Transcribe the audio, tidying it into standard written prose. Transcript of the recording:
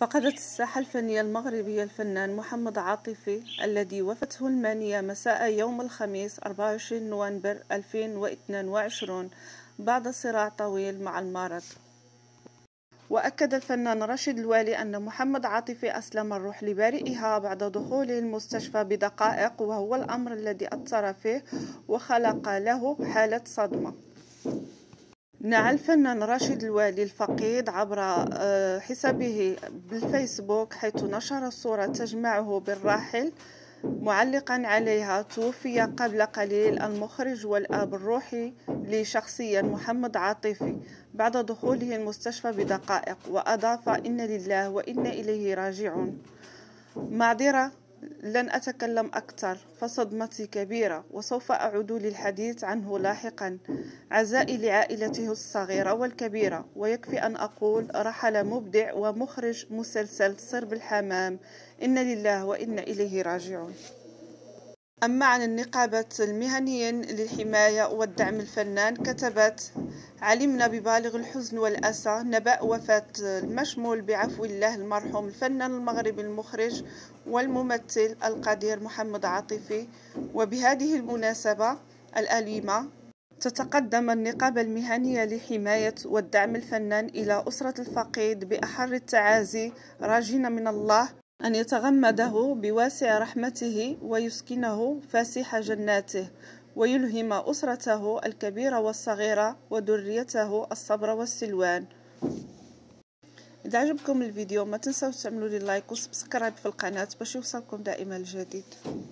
فقدت الساحة الفنية المغربية الفنان محمد عاطفي الذي وفته المنية مساء يوم الخميس 24 نوفمبر 2022 بعد صراع طويل مع المرض. وأكد الفنان رشيد الوالي أن محمد عاطفي أسلم الروح لبارئها بعد دخوله المستشفى بدقائق، وهو الأمر الذي أثر فيه وخلق له حالة صدمة. نعى الفنان رشيد الوالي الفقيد عبر حسابه بالفيسبوك، حيث نشر صورة تجمعه بالراحل معلقا عليها: توفي قبل قليل المخرج والأب الروحي لي شخصيا محمد عاطفي بعد دخوله المستشفى بدقائق. وأضاف: إن لله وإنا إليه راجعون. معذرة، لن أتكلم أكثر فصدمتي كبيرة، وسوف أعود للحديث عنه لاحقا. عزائي لعائلته الصغيرة والكبيرة. ويكفي أن أقول: رحل مبدع ومخرج مسلسل سر بالحمام. إن لله وإنا إليه راجعون. أما عن النقابة المهنيين للحماية والدعم الفنان، كتبت: علمنا ببالغ الحزن والأسى نبأ وفاة المشمول بعفو الله المرحوم الفنان المغربي المخرج والممثل القدير محمد عاطفي. وبهذه المناسبة الأليمة تتقدم النقابة المهنية لحماية والدعم الفنان إلى أسرة الفقيد بأحر التعازي، راجين من الله أن يتغمده بواسع رحمته ويسكنه فسيح جناته، ويلهم أسرته الكبيرة والصغيرة وذريته الصبر والسلوان. إذا عجبكم الفيديو ما تنسوا تعملوا لي لايك وسبسكرايب في القناة باش يوصلكم دائما الجديد.